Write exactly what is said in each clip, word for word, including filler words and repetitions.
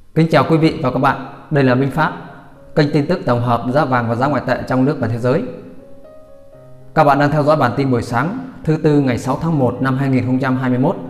Kính chào quý vị và các bạn, đây là Minh Phát, kênh tin tức tổng hợp giá vàng và giá ngoại tệ trong nước và thế giới. Các bạn đang theo dõi bản tin buổi sáng thứ tư ngày sáu tháng một năm hai nghìn không trăm hai mươi mốt.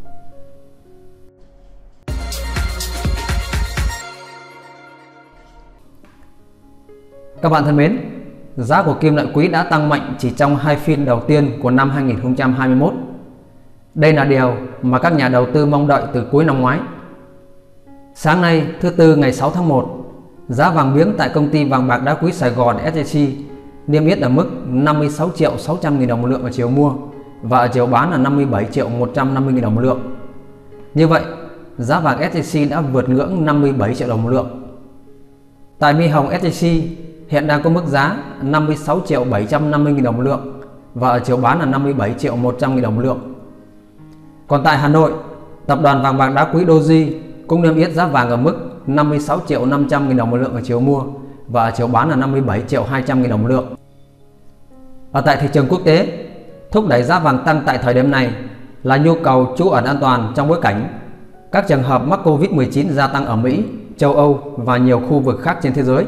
Các bạn thân mến, giá của kim loại quý đã tăng mạnh chỉ trong hai phiên đầu tiên của năm hai nghìn không trăm hai mươi mốt. Đây là điều mà các nhà đầu tư mong đợi từ cuối năm ngoái. Sáng nay, thứ tư ngày sáu tháng một, giá vàng miếng tại công ty vàng bạc đá quý Sài Gòn ét gi xê niêm yết ở mức năm mươi sáu triệu sáu trăm nghìn đồng một lượng ở chiều mua và ở chiều bán là năm mươi bảy triệu một trăm năm mươi nghìn đồng một lượng. Như vậy, giá vàng ét gi xê đã vượt ngưỡng năm mươi bảy triệu đồng một lượng. Tại Mi Hồng ét gi xê hiện đang có mức giá năm mươi sáu triệu bảy trăm năm mươi nghìn đồng một lượng và ở chiều bán là năm mươi bảy triệu một trăm nghìn đồng một lượng. Còn tại Hà Nội, tập đoàn vàng bạc đá quý Doji cũng niêm yết giá vàng ở mức năm mươi sáu triệu năm trăm nghìn đồng một lượng ở chiều mua và ở chiều bán là năm mươi bảy triệu hai trăm nghìn đồng một lượng. Ở tại thị trường quốc tế, thúc đẩy giá vàng tăng tại thời điểm này là nhu cầu trú ẩn an toàn trong bối cảnh các trường hợp mắc Covid mười chín gia tăng ở Mỹ, châu Âu và nhiều khu vực khác trên thế giới.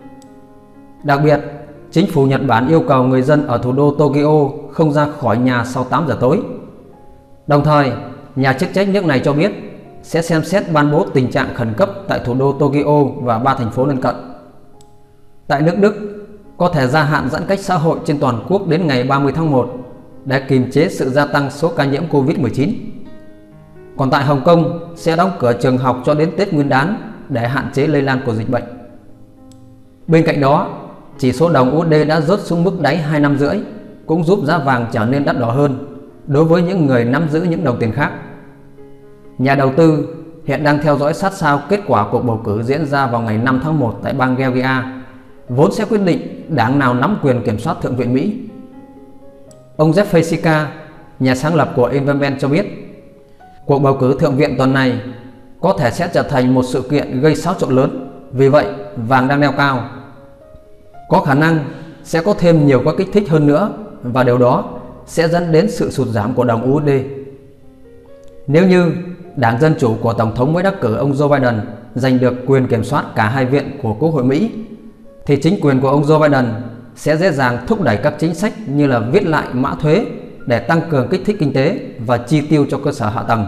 Đặc biệt, chính phủ Nhật Bản yêu cầu người dân ở thủ đô Tokyo không ra khỏi nhà sau tám giờ tối. Đồng thời, nhà chức trách nước này cho biết sẽ xem xét ban bố tình trạng khẩn cấp tại thủ đô Tokyo và ba thành phố lân cận. Tại nước Đức, có thể gia hạn giãn cách xã hội trên toàn quốc đến ngày ba mươi tháng một để kiềm chế sự gia tăng số ca nhiễm Covid mười chín. Còn tại Hồng Kông, sẽ đóng cửa trường học cho đến Tết Nguyên đán để hạn chế lây lan của dịch bệnh. Bên cạnh đó, chỉ số đồng u ét đê đã rớt xuống mức đáy hai năm rưỡi, cũng giúp giá vàng trở nên đắt đỏ hơn đối với những người nắm giữ những đồng tiền khác. Nhà đầu tư hiện đang theo dõi sát sao kết quả cuộc bầu cử diễn ra vào ngày năm tháng một tại bang Georgia, vốn sẽ quyết định đảng nào nắm quyền kiểm soát Thượng viện Mỹ. Ông Jeff Sessions, nhà sáng lập của Investment cho biết, cuộc bầu cử Thượng viện tuần này có thể sẽ trở thành một sự kiện gây xáo trộn lớn, vì vậy vàng đang neo cao. Có khả năng sẽ có thêm nhiều các kích thích hơn nữa và điều đó sẽ dẫn đến sự sụt giảm của đồng u ét đê. Nếu như Đảng Dân Chủ của Tổng thống mới đắc cử ông Joe Biden giành được quyền kiểm soát cả hai viện của Quốc hội Mỹ, thì chính quyền của ông Joe Biden sẽ dễ dàng thúc đẩy các chính sách như là viết lại mã thuế để tăng cường kích thích kinh tế và chi tiêu cho cơ sở hạ tầng.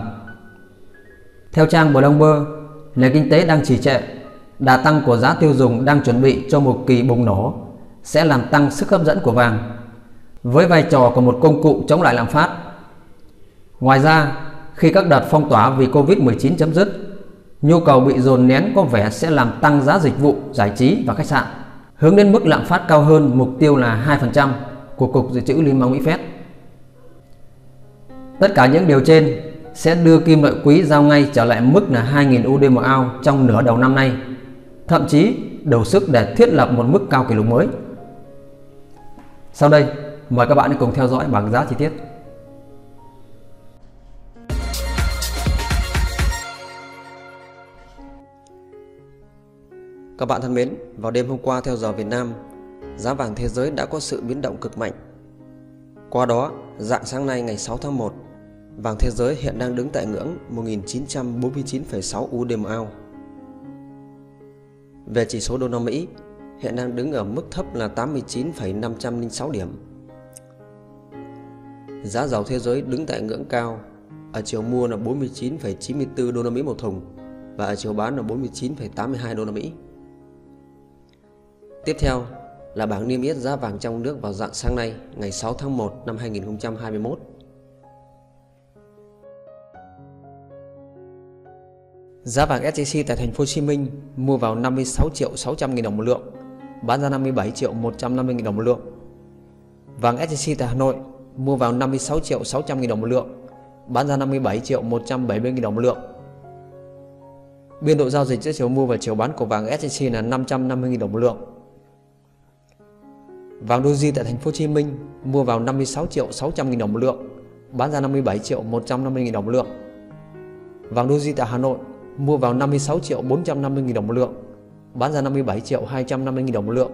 Theo trang Bloomberg, nền kinh tế đang trì trệ, đà tăng của giá tiêu dùng đang chuẩn bị cho một kỳ bùng nổ sẽ làm tăng sức hấp dẫn của vàng, với vai trò của một công cụ chống lại lạm phát. Ngoài ra, khi các đợt phong tỏa vì Covid mười chín chấm dứt, nhu cầu bị dồn nén có vẻ sẽ làm tăng giá dịch vụ, giải trí và khách sạn, hướng đến mức lạm phát cao hơn mục tiêu là hai phần trăm của Cục Dự trữ Liên bang Mỹ Fed. Tất cả những điều trên sẽ đưa kim loại quý giao ngay trở lại mức là hai nghìn u ét đê một ounce trong nửa đầu năm nay, thậm chí đủ sức để thiết lập một mức cao kỷ lục mới. Sau đây, mời các bạn cùng theo dõi bảng giá chi tiết. Các bạn thân mến, vào đêm hôm qua theo giờ Việt Nam, giá vàng thế giới đã có sự biến động cực mạnh. Qua đó, rạng sáng nay ngày sáu tháng một, vàng thế giới hiện đang đứng tại ngưỡng một nghìn chín trăm bốn mươi chín phẩy sáu u ét đê một ounce. Về chỉ số đô la Mỹ, hiện đang đứng ở mức thấp là tám mươi chín phẩy năm trăm lẻ sáu điểm. Giá dầu thế giới đứng tại ngưỡng cao, ở chiều mua là bốn mươi chín phẩy chín mươi tư đô la Mỹ một thùng và ở chiều bán là bốn mươi chín phẩy tám mươi hai đô la Mỹ. Tiếp theo là bảng niêm yết giá vàng trong nước vào rạng sáng nay, ngày sáu tháng một năm hai nghìn không trăm hai mươi mốt. Giá vàng ét gi xê tại thành phố Hồ Chí Minh mua vào năm mươi sáu triệu sáu trăm nghìn đồng một lượng, bán ra năm mươi bảy triệu một trăm năm mươi nghìn đồng một lượng. Vàng ét gi xê tại Hà Nội mua vào năm mươi sáu triệu sáu trăm nghìn đồng một lượng, bán ra năm mươi bảy triệu một trăm bảy mươi nghìn đồng một lượng. Biên độ giao dịch giữa chiều mua và chiều bán của vàng ét gi xê là năm trăm năm mươi nghìn đồng một lượng. Vàng Doji tại thành phố Hồ Chí Minh mua vào năm mươi sáu triệu sáu trăm nghìn đồng một lượng, bán ra năm mươi bảy triệu một trăm năm mươi nghìn đồng một lượng. Vàng Doji tại Hà Nội mua vào năm mươi sáu triệu bốn trăm năm mươi nghìn đồng một lượng, bán ra năm mươi bảy triệu hai trăm năm mươi nghìn đồng một lượng.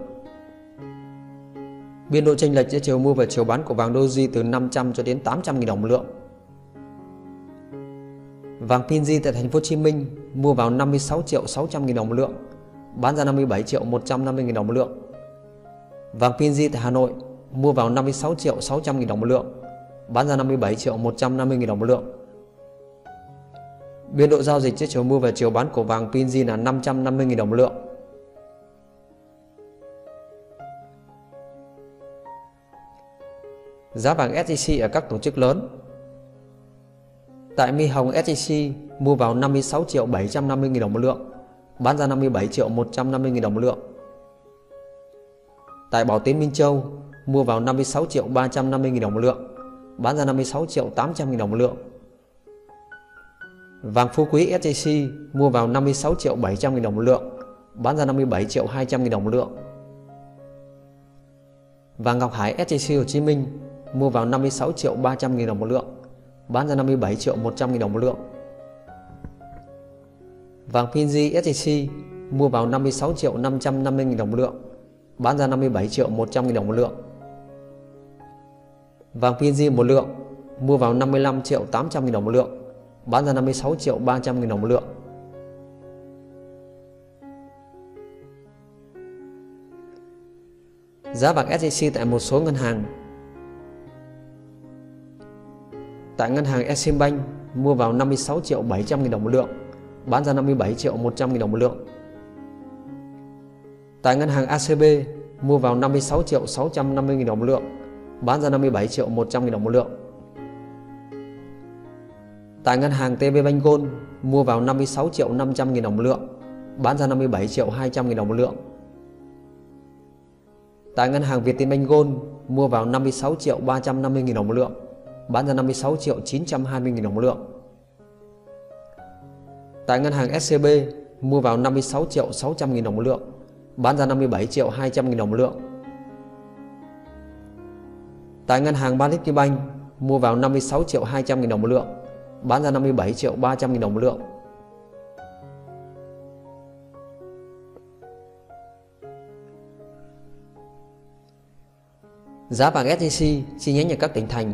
Biên độ chênh lệch giữa chiều mua và chiều bán của vàng Doji từ năm trăm cho đến tám trăm nghìn đồng một lượng. Vàng P en gi tại thành phố Hồ Chí Minh mua vào năm mươi sáu triệu sáu trăm nghìn đồng một lượng, bán ra năm mươi bảy triệu một trăm năm mươi nghìn đồng một lượng. Vàng pê en giê tại Hà Nội mua vào năm mươi sáu triệu sáu trăm nghìn đồng một lượng, bán ra năm mươi bảy triệu một trăm năm mươi nghìn đồng một lượng. Biên độ giao dịch giữa chiều mua và chiều bán của vàng pê en giê là năm trăm năm mươi nghìn đồng một lượng. Giá vàng ét gi xê ở các tổ chức lớn. Tại Mi Hồng, ét gi xê mua vào năm mươi sáu triệu bảy trăm năm mươi nghìn đồng một lượng, bán ra năm mươi bảy triệu một trăm năm mươi nghìn đồng một lượng. Tại Bảo Tín Minh Châu mua vào năm mươi sáu triệu ba trăm năm mươi nghìn đồng một lượng, bán ra năm mươi sáu triệu tám trăm nghìn đồng một lượng. Vàng Phú Quý ét gi xê mua vào năm mươi sáu triệu bảy trăm nghìn đồng một lượng, bán ra năm mươi bảy triệu hai trăm nghìn đồng một lượng. Vàng Ngọc Hải ét gi xê Hồ Chí Minh mua vào năm mươi sáu triệu ba trăm nghìn đồng một lượng, bán ra năm mươi bảy triệu một trăm nghìn đồng một lượng. Vàng pê en giê ét gi xê mua vào năm mươi sáu triệu năm trăm năm mươi nghìn đồng một lượng, bán ra năm mươi bảy triệu một trăm nghìn đồng một lượng. Vàng pê en giê một lượng mua vào năm mươi lăm triệu tám trăm nghìn đồng một lượng, bán ra năm mươi sáu triệu ba trăm nghìn đồng một lượng. Giá vàng ét gi xê tại một số ngân hàng. Tại ngân hàng Eximbank mua vào năm mươi sáu triệu bảy trăm nghìn đồng một lượng, bán ra năm mươi bảy triệu một trăm nghìn đồng một lượng. Tại ngân hàng a xê bê mua vào năm mươi sáu triệu sáu trăm năm mươi nghìn đồng một lượng, bán ra năm mươi bảy triệu một trăm nghìn đồng một lượng. Tại ngân hàng tê bê Bank Gold mua vào năm mươi sáu triệu năm trăm nghìn đồng một lượng, bán ra năm mươi bảy triệu hai trăm nghìn đồng một lượng. Tại ngân hàng Vietinbank Gold mua vào năm mươi sáu triệu ba trăm năm mươi nghìn đồng một lượng, bán ra năm mươi sáu triệu chín trăm hai mươi nghìn đồng một lượng. Tại ngân hàng ét xê bê mua vào năm mươi sáu triệu sáu trăm nghìn đồng một lượng, bán ra năm mươi bảy triệu hai trăm nghìn đồng một lượng. Tại ngân hàng Bangladesh mua vào năm mươi sáu triệu hai trăm nghìn đồng một lượng, bán ra năm mươi bảy triệu ba trăm nghìn đồng một lượng. Giá vàng ét gi xê chi nhánh ở các tỉnh thành.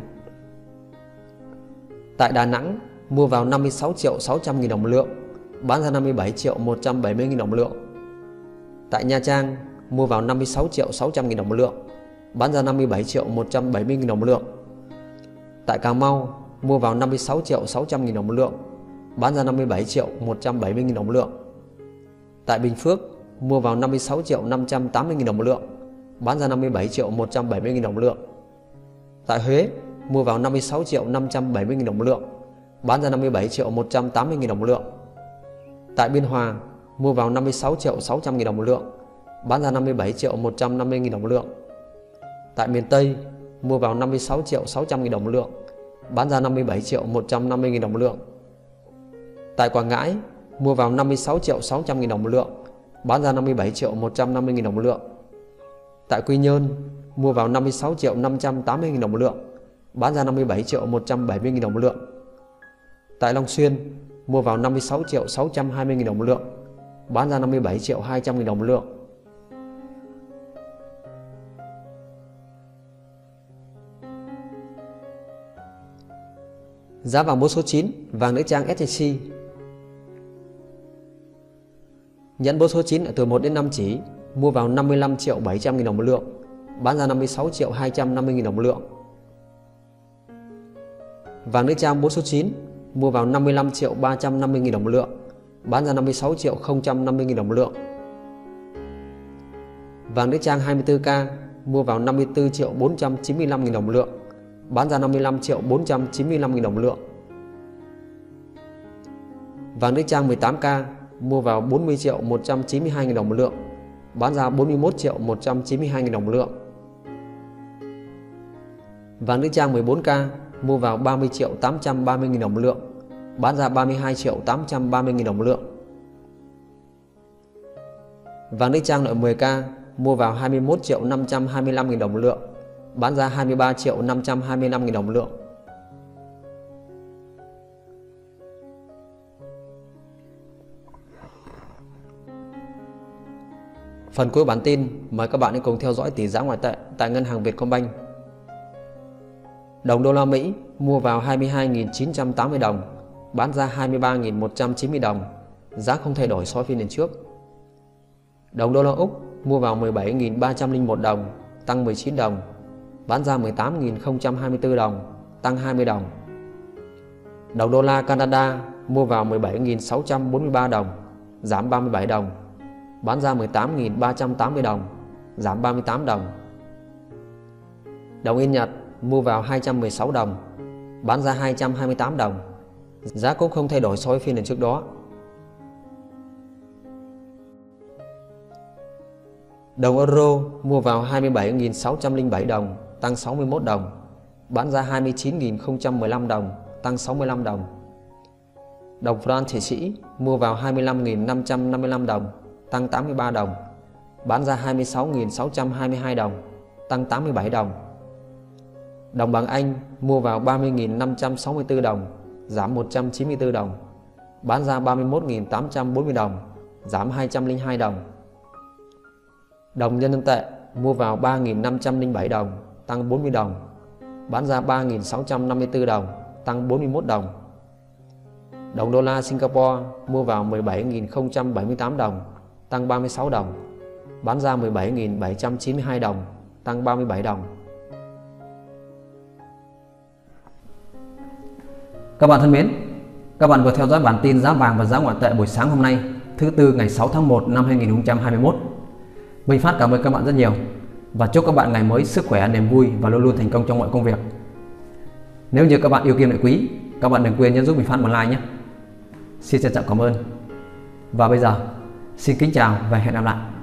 Tại Đà Nẵng mua vào năm mươi sáu triệu sáu trăm nghìn đồng một lượng, bán ra năm mươi bảy triệu một trăm bảy mươi nghìn đồng một lượng. Tại Nha Trang mua vào năm mươi sáu triệu sáu trăm nghìn đồng một lượng, bán ra năm mươi bảy triệu một trăm bảy mươi nghìn đồng một lượng. Tại Cà Mau mua vào năm mươi sáu triệu sáu trăm nghìn đồng một lượng, bán ra năm mươi bảy triệu một trăm bảy mươi nghìn đồng một lượng. Tại Bình Phước mua vào năm mươi sáu triệu năm trăm tám mươi nghìn đồng một lượng, bán ra năm mươi bảy triệu một trăm bảy mươi nghìn đồng một lượng. Tại Huế mua vào năm mươi sáu triệu năm trăm bảy mươi nghìn đồng một lượng, bán ra năm mươi bảy triệu một trăm tám mươi nghìn đồng một lượng. Tại Biên Hòa mua vào năm mươi sáu triệu sáu trăm nghìn đồng một lượng, bán ra năm mươi bảy triệu một trăm năm mươi nghìn đồng một lượng. Tại miền Tây mua vào năm mươi sáu triệu sáu trăm nghìn đồng một lượng, bán ra năm mươi bảy triệu một trăm năm mươi nghìn đồng một lượng. Tại Quảng Ngãi mua vào năm mươi sáu triệu sáu trăm nghìn đồng một lượng, bán ra năm mươi bảy triệu một trăm năm mươi nghìn đồng một lượng. Tại Quy Nhơn mua vào năm mươi sáu triệu năm trăm tám mươi nghìn đồng một lượng, bán ra năm mươi bảy triệu một trăm bảy mươi nghìn đồng một lượng. Tại Long Xuyên mua vào năm mươi sáu triệu sáu trăm hai mươi nghìn đồng một lượng, bán ra năm mươi bảy triệu hai trăm nghìn đồng một lượng. Giá vàng bốn số chín, vàng nữ trang ét gi xê. Nhẫn bốn số chín ở từ một đến năm chỉ mua vào năm mươi lăm triệu bảy trăm nghìn đồng một lượng, bán ra năm mươi sáu triệu hai trăm năm mươi nghìn đồng một lượng. Vàng nữ trang bốn số chín mua vào năm mươi lăm triệu ba trăm năm mươi nghìn đồng một lượng, bán ra năm mươi sáu triệu không trăm năm mươi nghìn đồng một lượng. Vàng nữ trang hai mươi tư ca mua vào năm mươi tư triệu bốn trăm chín mươi lăm nghìn đồng một lượng, bán ra năm mươi lăm triệu bốn trăm chín mươi lăm nghìn đồng một lượng. Vàng nữ trang mười tám ca mua vào bốn mươi triệu một trăm chín mươi hai nghìn đồng một lượng, bán ra bốn mươi mốt triệu một trăm chín mươi hai nghìn đồng một lượng. Vàng nữ trang mười bốn ca mua vào ba mươi triệu tám trăm ba mươi nghìn đồng một lượng, bán ra ba mươi hai triệu tám trăm ba mươi nghìn đồng một lượng. Vàng nữ trang loại mười ca mua vào hai mươi mốt triệu năm trăm hai mươi lăm nghìn đồng một lượng, bán ra hai mươi ba triệu năm trăm hai mươi lăm nghìn đồng một lượng. Phần cuối bản tin, mời các bạn hãy cùng theo dõi tỷ giá ngoại tệ tại ngân hàng Vietcombank. Đồng đô la Mỹ mua vào hai mươi hai nghìn chín trăm tám mươi đồng, bán ra hai mươi ba nghìn một trăm chín mươi đồng. giá không thay đổi so với phiên liền trước. Đồng đô la Úc mua vào mười bảy nghìn ba trăm lẻ một đồng, tăng mười chín đồng, bán ra mười tám nghìn không trăm hai mươi tư đồng, tăng hai mươi đồng. Đồng đô la Canada mua vào mười bảy nghìn sáu trăm bốn mươi ba đồng, giảm ba mươi bảy đồng, bán ra mười tám nghìn ba trăm tám mươi đồng, giảm ba mươi tám đồng. Đồng yên Nhật mua vào hai trăm mười sáu đồng, bán ra hai trăm hai mươi tám đồng, giá cũng không thay đổi so với phiên lần trước đó. Đồng euro mua vào hai mươi bảy nghìn sáu trăm lẻ bảy đồng, tăng sáu mươi mốt đồng, bán ra hai mươi chín nghìn không trăm mười lăm đồng, tăng sáu mươi lăm đồng. Đồng franc Thụy Sĩ mua vào hai mươi lăm nghìn năm trăm năm mươi lăm đồng, tăng tám mươi ba đồng, bán ra hai mươi sáu nghìn sáu trăm hai mươi hai đồng, tăng tám mươi bảy đồng. Đồng bảng Anh mua vào ba mươi nghìn năm trăm sáu mươi tư đồng, giảm một trăm chín mươi tư đồng, bán ra ba mươi mốt nghìn tám trăm bốn mươi đồng, giảm hai trăm lẻ hai đồng. Đồng nhân dân tệ mua vào ba nghìn năm trăm lẻ bảy đồng, tăng bốn mươi đồng, bán ra ba nghìn sáu trăm năm mươi tư đồng, tăng bốn mươi mốt đồng. Đồng đô la Singapore mua vào mười bảy nghìn không trăm bảy mươi tám đồng, tăng ba mươi sáu đồng, bán ra mười bảy nghìn bảy trăm chín mươi hai đồng, tăng ba mươi bảy đồng. Các bạn thân mến, các bạn vừa theo dõi bản tin giá vàng và giá ngoại tệ buổi sáng hôm nay, thứ tư ngày sáu tháng một năm hai nghìn không trăm hai mươi mốt. Minh Phát cảm ơn các bạn rất nhiều và chúc các bạn ngày mới sức khỏe, niềm vui và luôn luôn thành công trong mọi công việc. Nếu như các bạn yêu kim loại quý, các bạn đừng quên nhấn giúp Minh Phát một like nhé. Xin trân trọng cảm ơn. Và bây giờ, xin kính chào và hẹn gặp lại.